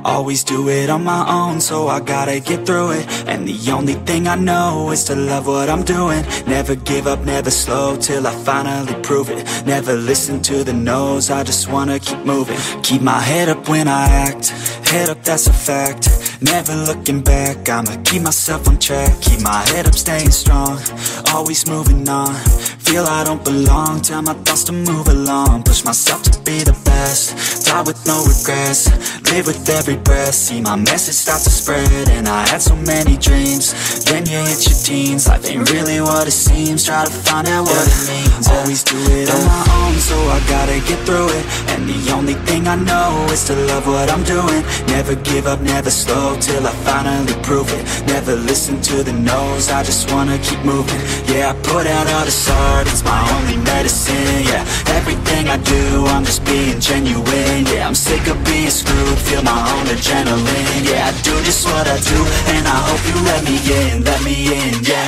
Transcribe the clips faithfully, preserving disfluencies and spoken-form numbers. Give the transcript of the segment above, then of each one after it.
Always do it on my own, so I gotta get through it. And the only thing I know is to love what I'm doing. Never give up, never slow, till I finally prove it. Never listen to the no's, I just wanna keep moving. Keep my head up when I act, head up, that's a fact. Never looking back, I'ma keep myself on track. Keep my head up, staying strong, always moving on. Feel I don't belong, tell my thoughts to move along. Push myself to be the best, die with no regrets. Live with every breath, see my message start to spread. And I had so many dreams, then you hit your teens. Life ain't really what it seems, try to find out what it means. Always do it on my own, so I gotta get through it. And the only thing I know is to love what I'm doing. Never give up, never slow, till I finally prove it. Never listen to the no's, I just wanna keep moving. Yeah, I put out all this art, it's my only medicine. Yeah, everything I do, I'm just being genuine. Yeah, I'm sick of being screwed, feel my own adrenaline. Yeah, I do just what I do, and I hope you let me in, let me in, yeah.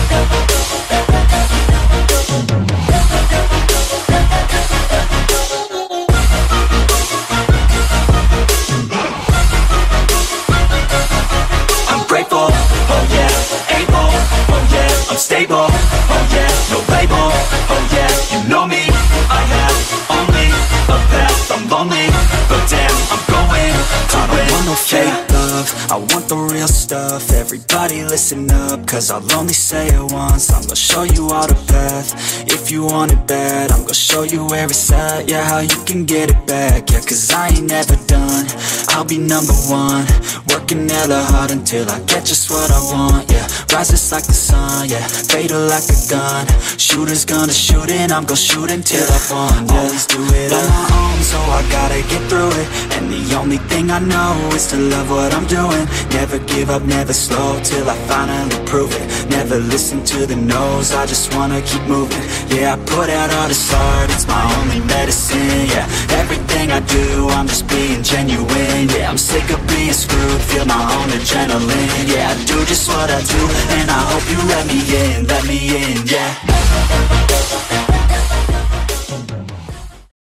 Stable, oh yeah, no label, oh yeah, you know me. I have only a path, I'm lonely, but damn, I'm going to I don't want no fake love, I want the real stuff. Everybody listen up, cause I'll only say it once. I'm gonna show you all the path, if you want it bad. I'm gonna show you where it's at, yeah, how you can get it back. Yeah, cause I ain't never done, I'll be number one. Working hella hard until I get just what I want, yeah. Rises like the sun, yeah, fatal like a gun. Shooters gonna shoot and I'm gonna shoot until I won, yeah. Always do it on my own, so I gotta get through it. And the only thing I know is to love what I'm doing. Never give up, never slow, till I finally prove it. Never listen to the no's, I just wanna keep moving. Yeah, I put out all this art, it's my only medicine. Yeah, everything I do, I'm just being genuine. Yeah, I'm sick of being screwed, feel my own adrenaline. Yeah, I do just what I do, and I hope you let me in, let me in, yeah.